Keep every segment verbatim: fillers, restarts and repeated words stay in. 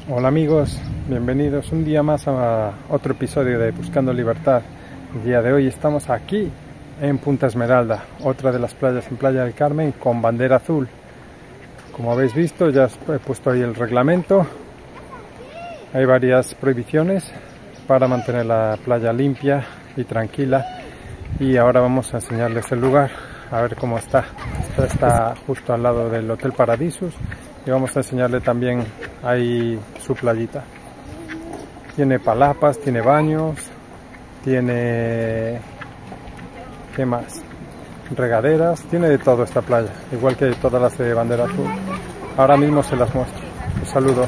Hola amigos, bienvenidos un día más a otro episodio de Buscando Libertad. El día de hoy estamos aquí en Punta Esmeralda, otra de las playas en Playa del Carmen con bandera azul. Como habéis visto, ya he puesto ahí el reglamento. Hay varias prohibiciones para mantener la playa limpia y tranquila. Y ahora vamos a enseñarles el lugar, a ver cómo está. Esta está justo al lado del Hotel Paradisus. Y vamos a enseñarle también ahí su playita. Tiene palapas, tiene baños, tiene... ¿qué más? Regaderas, tiene de todo esta playa, igual que todas las de bandera azul. Ahora mismo se las muestro. Un saludo.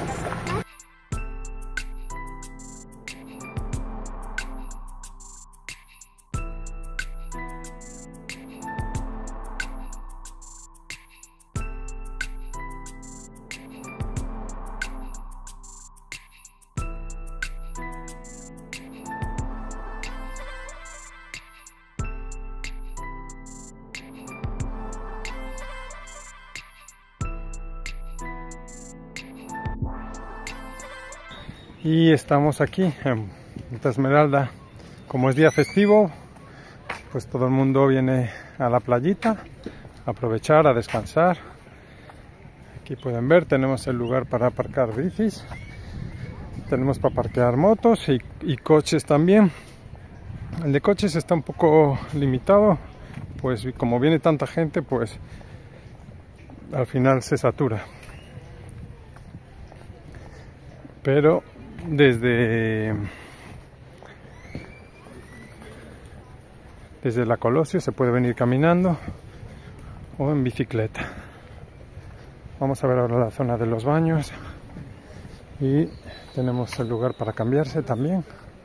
Y estamos aquí en Punta Esmeralda. Como es día festivo, pues todo el mundo viene a la playita a aprovechar, a descansar. Aquí pueden ver, tenemos el lugar para aparcar bicis, tenemos para parquear motos y, y coches también. El de coches está un poco limitado, pues como viene tanta gente, pues al final se satura. Pero desde desde la Colosio se puede venir caminando o en bicicleta. Vamos a ver ahora la zona de los baños y tenemos el lugar para cambiarse también.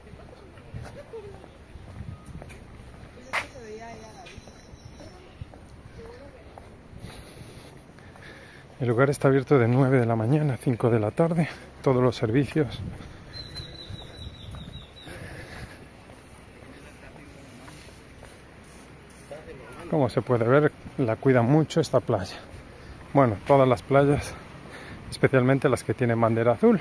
El lugar está abierto de nueve de la mañana a cinco de la tarde, todos los servicios. Como se puede ver, la cuidan mucho esta playa. Bueno, todas las playas, especialmente las que tienen bandera azul.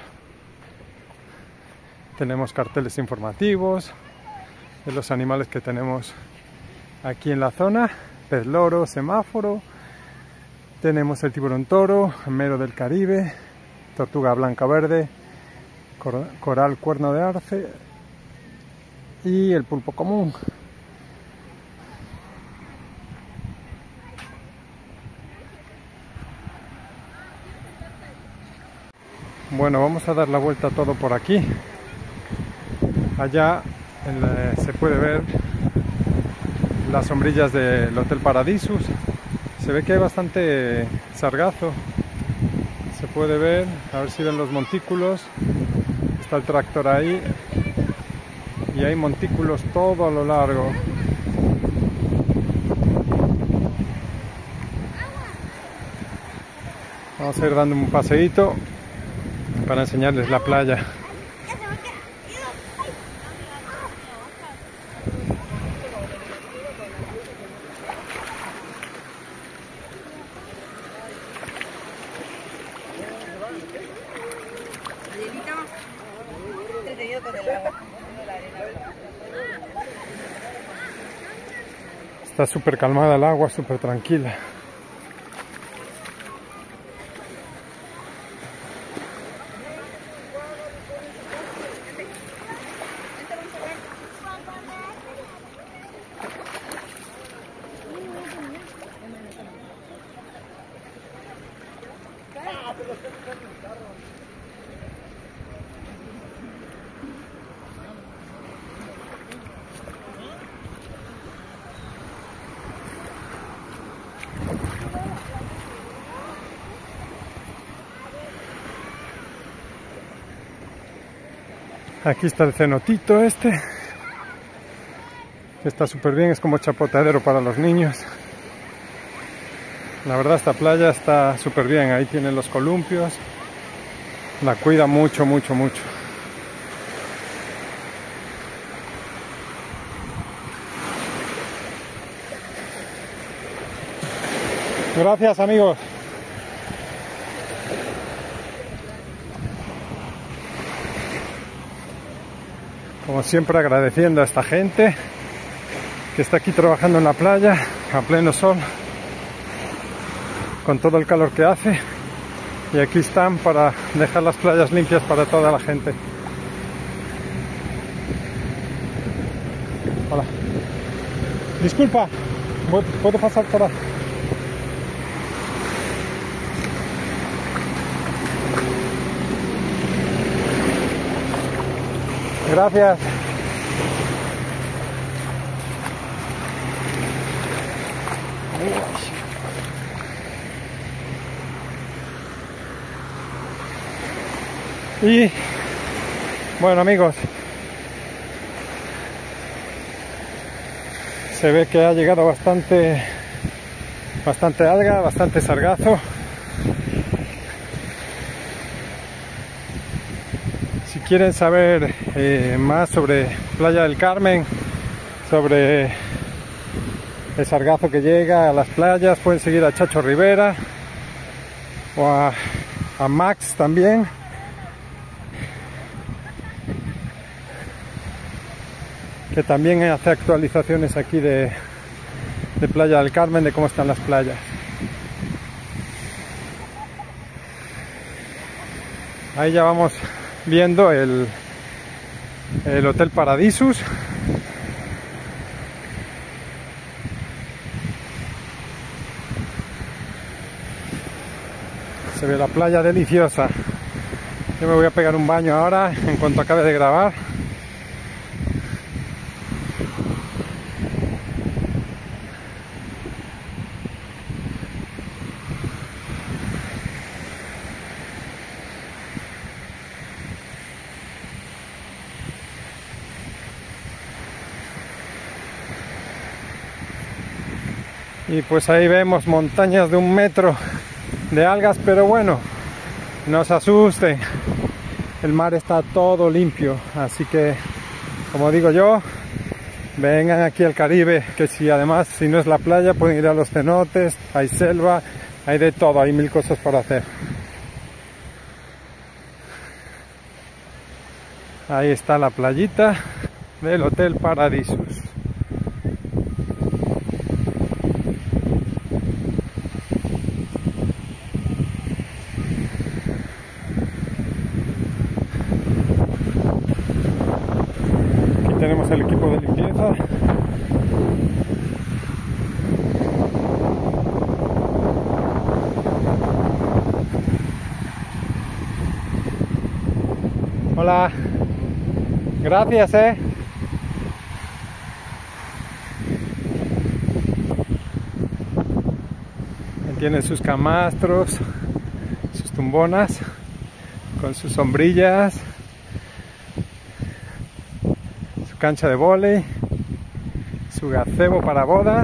Tenemos carteles informativos de los animales que tenemos aquí en la zona. Pez loro, semáforo. Tenemos el tiburón toro, mero del Caribe, tortuga blanca verde, cor coral cuerno de arce y el pulpo común. Bueno, vamos a dar la vuelta a todo por aquí. Allá en la, se puede ver las sombrillas del Hotel Paradisus. Se ve que hay bastante sargazo. Se puede ver, a ver si ven los montículos. Está el tractor ahí. Y hay montículos todo a lo largo. Vamos a ir dando un paseíto para enseñarles la playa. Está súper calmada el agua, súper tranquila. Aquí está el cenotito este, que está súper bien, es como chapoteadero para los niños. La verdad esta playa está súper bien, ahí tienen los columpios, la cuida mucho, mucho, mucho. Gracias amigos. Como siempre, agradeciendo a esta gente que está aquí trabajando en la playa a pleno sol, con todo el calor que hace, y aquí están para dejar las playas limpias para toda la gente. Hola. Disculpa, ¿puedo pasar por ahí? Gracias. Y bueno, amigos, se ve que ha llegado bastante bastante alga, bastante sargazo. Si quieren saber eh, más sobre Playa del Carmen, sobre el sargazo que llega a las playas, pueden seguir a Chacho Rivera o a, a Max también. Que también hace actualizaciones aquí de, de Playa del Carmen, de cómo están las playas. Ahí ya vamos viendo el, el Hotel Paradisus. Se ve la playa deliciosa. Yo me voy a pegar un baño ahora en cuanto acabe de grabar. Y pues ahí vemos montañas de un metro de algas, pero bueno, no se asusten, el mar está todo limpio, así que, como digo yo, vengan aquí al Caribe, que si además, si no es la playa, pueden ir a los cenotes, hay selva, hay de todo, hay mil cosas para hacer. Ahí está la playita del Hotel Paradisus. Tenemos el equipo de limpieza. Hola. Gracias, eh. Tienen sus camastros, sus tumbonas, con sus sombrillas, cancha de vóley, su gazebo para bodas.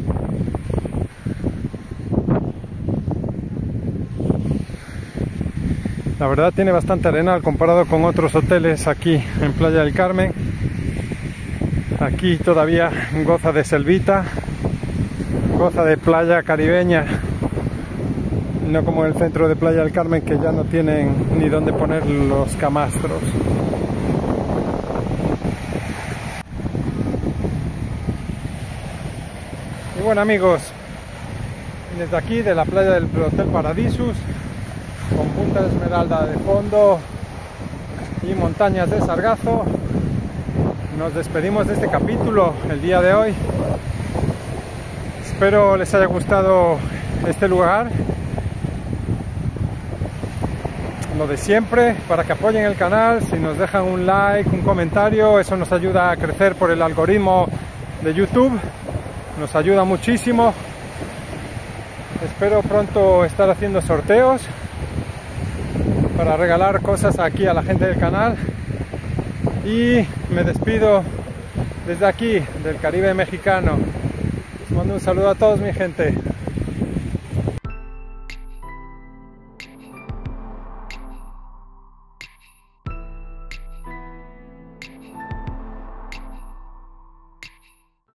La verdad tiene bastante arenal comparado con otros hoteles aquí en Playa del Carmen. Aquí todavía goza de selvita, goza de playa caribeña, no como el centro de Playa del Carmen, que ya no tienen ni dónde poner los camastros. Bueno, amigos, desde aquí de la playa del Hotel Paradisus, con Punta Esmeralda de fondo y montañas de sargazo, nos despedimos de este capítulo el día de hoy. Espero les haya gustado este lugar, lo de siempre, para que apoyen el canal. Si nos dejan un like, un comentario, eso nos ayuda a crecer por el algoritmo de YouTube. Nos ayuda muchísimo. Espero pronto estar haciendo sorteos para regalar cosas aquí a la gente del canal. Y me despido desde aquí, del Caribe mexicano. Les mando un saludo a todos, mi gente.